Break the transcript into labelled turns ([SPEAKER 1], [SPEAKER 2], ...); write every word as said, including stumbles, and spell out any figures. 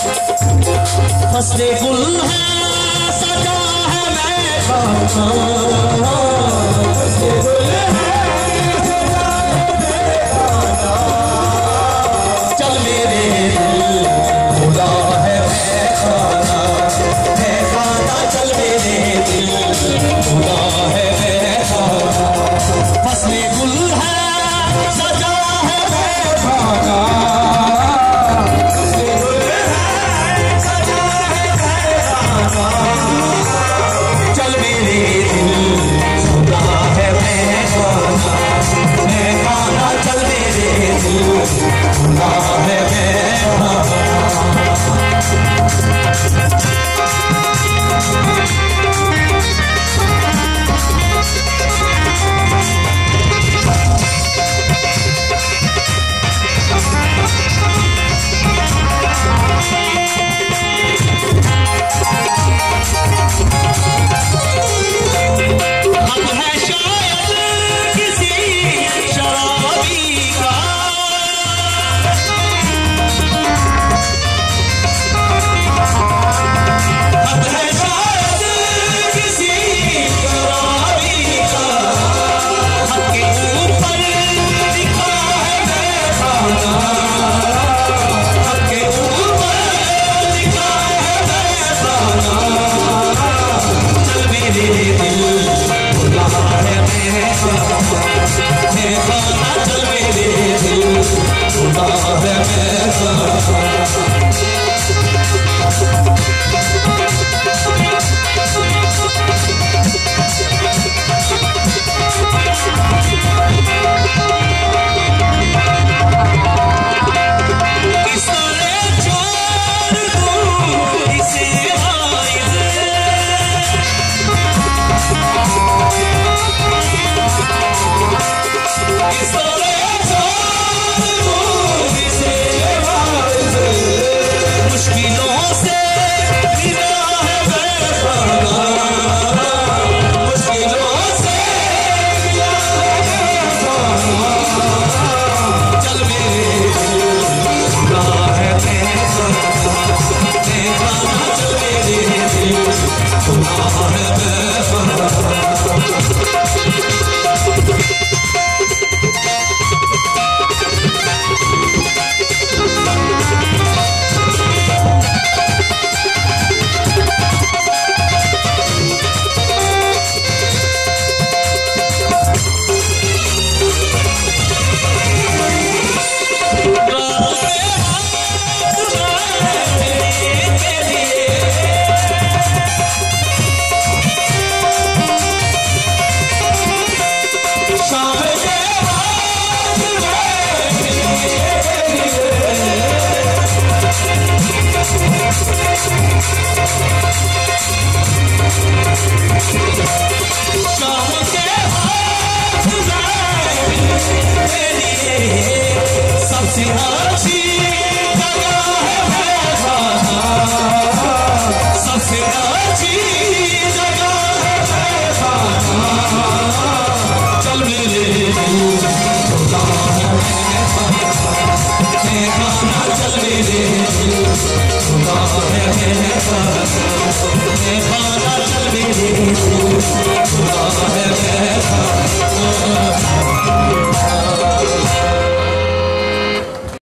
[SPEAKER 1] फसले गुल है सजा है मेखना, फसले गुल है सजा है मेखना, चल मेरे दिल खुला है मेखाना, मेखाना चल मेरे दिल खुला है मेखाना, फसले गुल है सजा है मेखाना, चल मेरे दिल खुदा है मेखाना, मेखाना चल मेरे दिल खुदा है मेखाना।
[SPEAKER 2] We'll be right back.